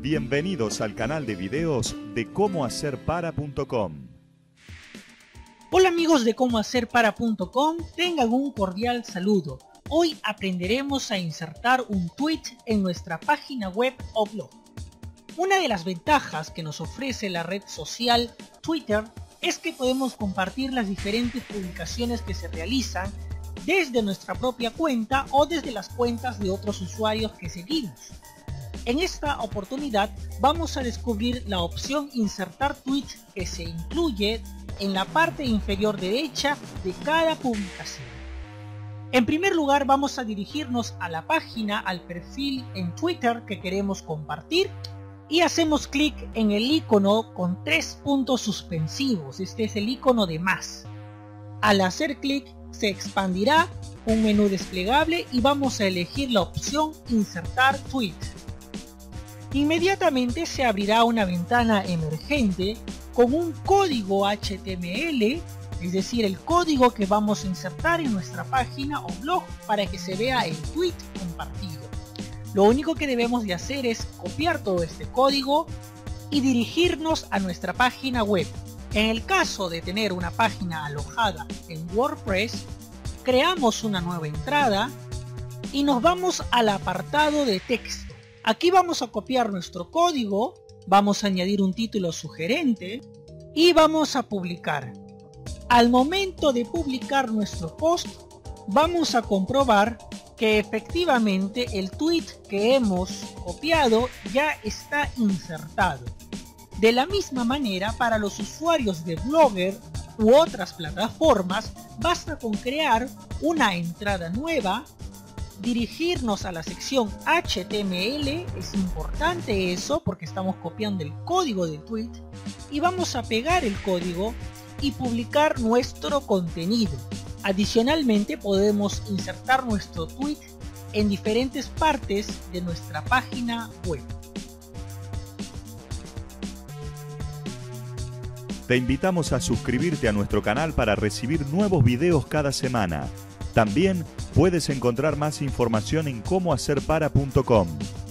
Bienvenidos al canal de videos de comohacerpara.com. Hola amigos de comohacerpara.com, tengan un cordial saludo. Hoy aprenderemos a insertar un tweet en nuestra página web o blog. Una de las ventajas que nos ofrece la red social Twitter es que podemos compartir las diferentes publicaciones que se realizan desde nuestra propia cuenta o desde las cuentas de otros usuarios que seguimos. En esta oportunidad vamos a descubrir la opción insertar tweet que se incluye en la parte inferior derecha de cada publicación. En primer lugar vamos a dirigirnos a la página, al perfil en Twitter que queremos compartir y hacemos clic en el icono con 3 puntos suspensivos. Este es el icono de más. Al hacer clic se expandirá un menú desplegable y vamos a elegir la opción insertar tweet. Inmediatamente se abrirá una ventana emergente con un código HTML, es decir, el código que vamos a insertar en nuestra página o blog para que se vea el tweet compartido. Lo único que debemos de hacer es copiar todo este código y dirigirnos a nuestra página web. En el caso de tener una página alojada en WordPress, creamos una nueva entrada y nos vamos al apartado de texto. Aquí vamos a copiar nuestro código, vamos a añadir un título sugerente y vamos a publicar. Al momento de publicar nuestro post, vamos a comprobar que efectivamente el tweet que hemos copiado ya está insertado. De la misma manera, para los usuarios de Blogger u otras plataformas, basta con crear una entrada nueva, dirigirnos a la sección HTML, es importante eso porque estamos copiando el código del tweet, y vamos a pegar el código y publicar nuestro contenido. Adicionalmente podemos insertar nuestro tweet en diferentes partes de nuestra página web. Te invitamos a suscribirte a nuestro canal para recibir nuevos videos cada semana. También puedes encontrar más información en comohacerpara.com.